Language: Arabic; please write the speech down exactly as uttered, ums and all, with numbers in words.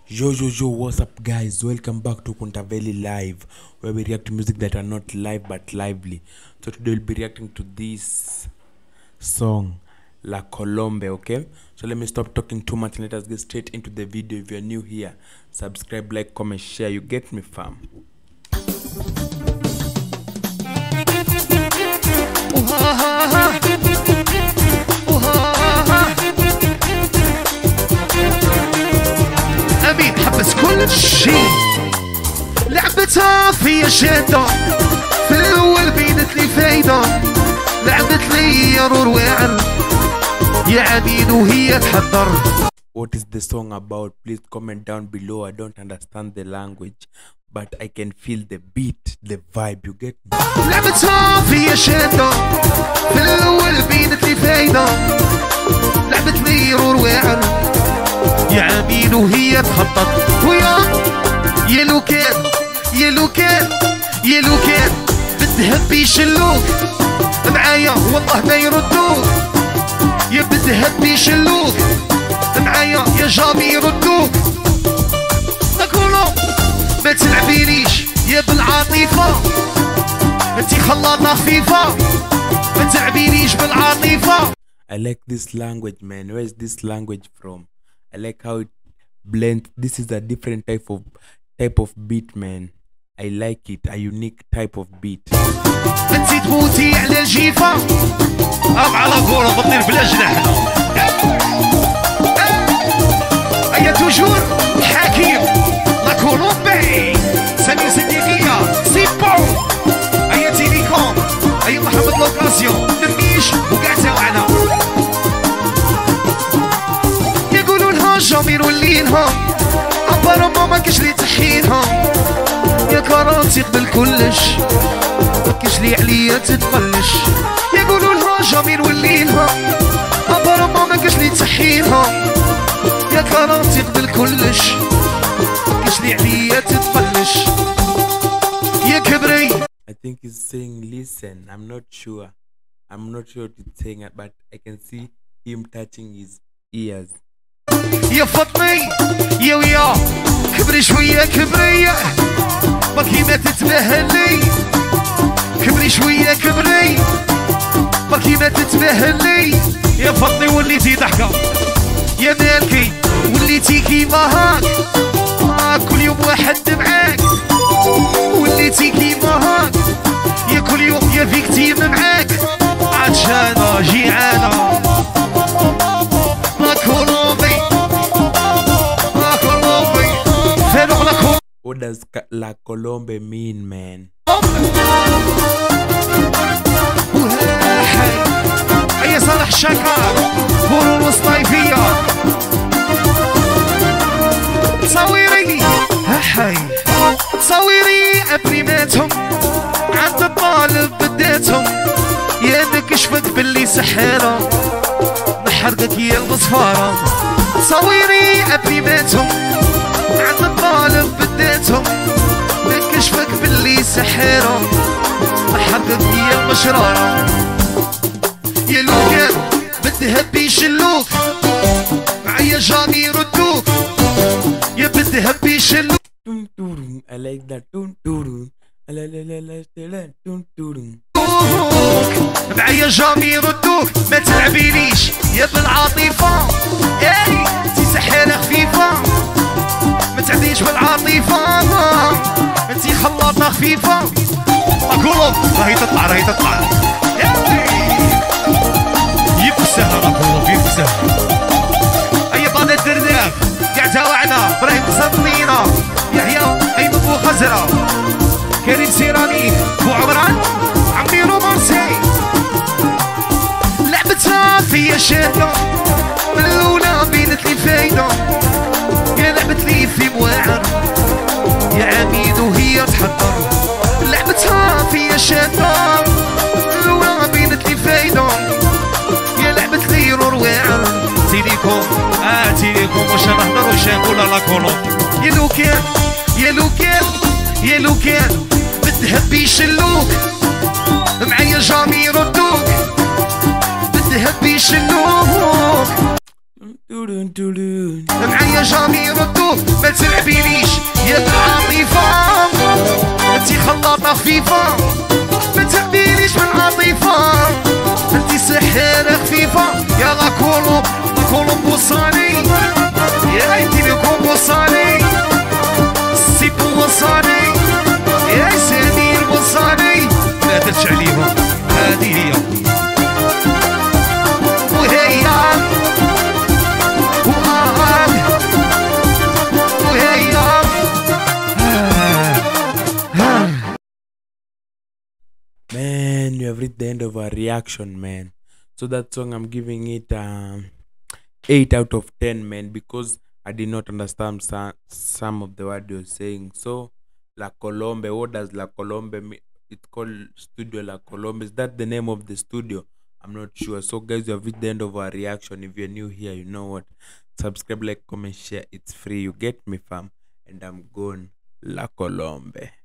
Yo yo yo, what's up guys? Welcome back to Puntavelli Live, where we react to music that are not live but lively. So today we'll be reacting to this song, La Colombe, okay? So let me stop talking too much and let us get straight into the video. If you're new here, subscribe, like, comment, share. You get me, fam? أمين حبس كل شيء، لعبتها فيا شدة، في الأول بينت لي فايدة، لعبت لي يا رور وعر يا عميد وهي تحضر. What is the song about? Please comment down below. I don't understand the language, but I can feel the beat, the vibe. You get me? لعبتها فيا شدة، في الأول بينت لي فايدة، لعبت لي يا رور وعر يا عميد وهي تخطط. ويا يا لو كان يا لو كان يا لو كان بالذهب بيشلوك معايا والله ما يردوك، يا بالذهب بيشلوك معايا يا جامي يردوك. نقولو ما تلعبينيش يا بالعاطفة، انتي خلاطة خفيفة، ما تلعبينيش بالعاطفة. I like this language, man. Where is this language from? I like how it blends. This is a different type of type of beat, man. I like it. A unique type of beat. انتي تموتي على الجيفة، ام على كورة بطير بلا جناح. ايا توجور حكيم لا كولومبي سامي صديقية سي بون. ايا تيليكوم ايا محمد لوكاسيون نميش وقاع تاوعنا. يقولوا لها جامي نولينها ابارمو ما كاش لي تحينها، يا كرامتي قبل كلش ما كاش لي عليا تتقلش. يقولوا لها جامي نولينها ابارمو ما كاش لي تحينها، يا كرامتي قبل كلش ما كاش لي عليا تتقلش. يا كبري I think he's saying listen. I'm not sure. I'm not sure what he's saying, but I can see him touching his ears. يا فاطمي يا ويا كبري شوية كبري بركي ما تتباهلي، كبري شوية كبري بركي ما تتباهلي. يا فاطمي وليتي ضحكة يا مالكي وليتي كيما هاك، آه كل يوم واحد معاك وليتي كيما هاك، يا كل يوم يا فيكتيم معاك عطشانة جيعانة. What does La Colombe mean, man? أي صالح شكر هون الوسطيفية تصويري هاي تصويري أبريماتهم عند الطالب بديتهم، يا نكشفك باللي سحيرة نحرقك يا المصفارة. تصويري أبريماتهم عند الطالب بديتهم، نكشفك باللي سحيرة نحرقك يا المشرارة. يا لو كان بالذهب بيشلوك معايا جامي يردوك، يا بالذهب بيشلوك. I like that. معايا جامي يردوك، ما تلعبينيش يا بالعاطفة، اي انتي سحيرة خفيفة ما تعديش بالعاطفة، انتي خلاطة خفيفة. اقولهم راهي تطلع راهي تطلع يفسها اقولهم يفسها. اي طالة الدرداف قاع تاوعنا ابراهيم صدينا يحيى اي بو خزرة كريم سيراني بو عمران عمي رومانسي. لعبتها فيا شادة من الاولى بينت لي فايدة، يا لعبت لي في مواعر يا عميد وهي تحضر. لعبتها فيا شادة من الاولى بينت لي فايدة، يا لعبت لي رور واعر. تيليكوم اه تيليكوم واش نهضر واش نقول لا كولوم. يا لو كان يا لو كان يا لو كان بالذهب بيشلوك معايا جامي يردوك، بالذهب بيشلوك معايا جامي يردوك. ما والله خفيفة ما تهدينيش من عاطفة انتي سحارة خفيفة يا لا كولوم كولوم بوصاني يا عيتي لكم بوصاني سيبو وصاني يا سامي الوصاني لا ترجع عليهم هذه هي وهي وآه وهي Man, you have reached the end of our reaction, man. So that song, I'm giving it um, eight out of ten, man, because I did not understand some, some of the word you're saying. So, La Colombe, what does La Colombe mean? It's called Studio La Colombe. Is that the name of the studio? I'm not sure. So, guys, you have reached the end of our reaction. If you're new here, you know what? Subscribe, like, comment, share. It's free. You get me, fam. And I'm gone. La Colombe.